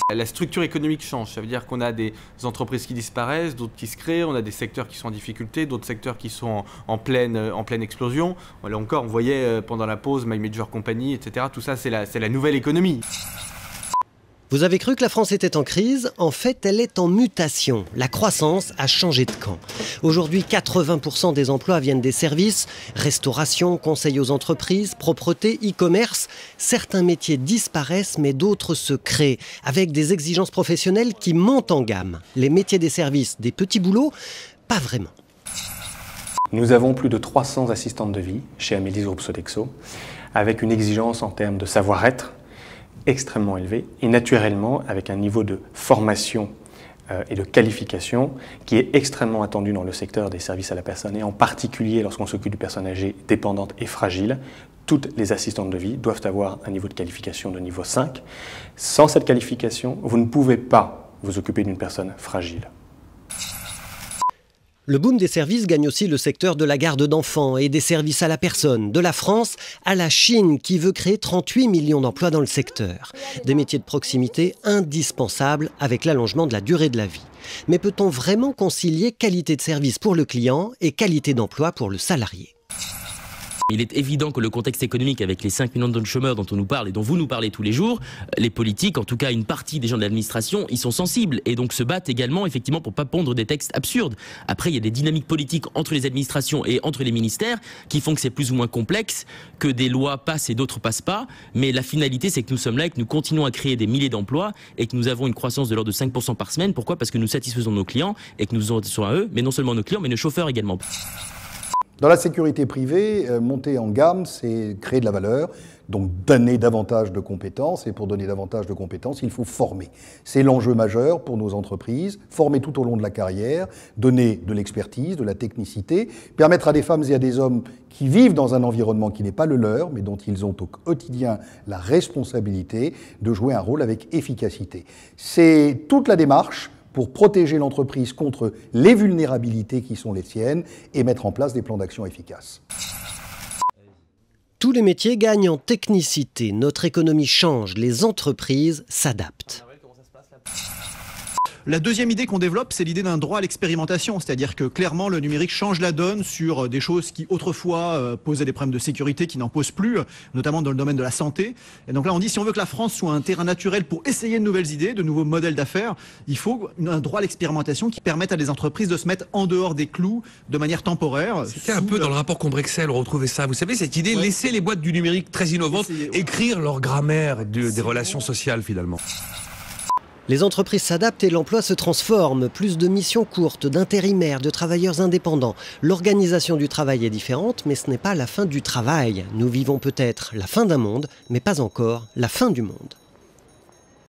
La structure économique change, ça veut dire qu'on a des entreprises qui disparaissent, d'autres qui se créent, on a des secteurs qui sont en difficulté, d'autres secteurs qui sont en pleine explosion. Là encore, on voyait pendant la pause My Major Company, etc. Tout ça, c'est la nouvelle économie. Vous avez cru que la France était en crise? En fait, elle est en mutation. La croissance a changé de camp. Aujourd'hui, 80% des emplois viennent des services, restauration, conseil aux entreprises, propreté, e-commerce. Certains métiers disparaissent, mais d'autres se créent, avec des exigences professionnelles qui montent en gamme. Les métiers des services, des petits boulots, pas vraiment. Nous avons plus de 300 assistantes de vie chez Amélis Groupe Sodexo, avec une exigence en termes de savoir-être extrêmement élevé et naturellement avec un niveau de formation et de qualification qui est extrêmement attendu dans le secteur des services à la personne et en particulier lorsqu'on s'occupe de personnes âgées, dépendantes et fragiles. Toutes les assistantes de vie doivent avoir un niveau de qualification de niveau 5. Sans cette qualification, vous ne pouvez pas vous occuper d'une personne fragile. Le boom des services gagne aussi le secteur de la garde d'enfants et des services à la personne, de la France à la Chine qui veut créer 38 millions d'emplois dans le secteur. Des métiers de proximité indispensables avec l'allongement de la durée de la vie. Mais peut-on vraiment concilier qualité de service pour le client et qualité d'emploi pour le salarié ? Il est évident que le contexte économique avec les 5 millions de chômeurs dont on nous parle et dont vous nous parlez tous les jours, les politiques, en tout cas une partie des gens de l'administration, ils sont sensibles et donc se battent également effectivement pour ne pas pondre des textes absurdes. Après, il y a des dynamiques politiques entre les administrations et entre les ministères qui font que c'est plus ou moins complexe, que des lois passent et d'autres passent pas. Mais la finalité, c'est que nous sommes là et que nous continuons à créer des milliers d'emplois et que nous avons une croissance de l'ordre de 5% par semaine. Pourquoi ? Parce que nous satisfaisons nos clients et que nous sommes à eux, mais non seulement nos clients, mais nos chauffeurs également. Dans la sécurité privée, monter en gamme, c'est créer de la valeur, donc donner davantage de compétences. Et pour donner davantage de compétences, il faut former. C'est l'enjeu majeur pour nos entreprises, former tout au long de la carrière, donner de l'expertise, de la technicité, permettre à des femmes et à des hommes qui vivent dans un environnement qui n'est pas le leur, mais dont ils ont au quotidien la responsabilité de jouer un rôle avec efficacité. C'est toute la démarche pour protéger l'entreprise contre les vulnérabilités qui sont les siennes et mettre en place des plans d'action efficaces. Tous les métiers gagnent en technicité. Notre économie change, les entreprises s'adaptent. La deuxième idée qu'on développe, c'est l'idée d'un droit à l'expérimentation, c'est-à-dire que clairement le numérique change la donne sur des choses qui autrefois posaient des problèmes de sécurité, qui n'en posent plus, notamment dans le domaine de la santé. Et donc là on dit si on veut que la France soit un terrain naturel pour essayer de nouvelles idées, de nouveaux modèles d'affaires, il faut un droit à l'expérimentation qui permette à des entreprises de se mettre en dehors des clous de manière temporaire. C'était un peu dans le rapport Combrexel, on retrouvait ça. Vous savez, cette idée, laisser les boîtes du numérique très innovantes écrire leur grammaire des relations sociales finalement. Les entreprises s'adaptent et l'emploi se transforme. Plus de missions courtes, d'intérimaires, de travailleurs indépendants. L'organisation du travail est différente, mais ce n'est pas la fin du travail. Nous vivons peut-être la fin d'un monde, mais pas encore la fin du monde.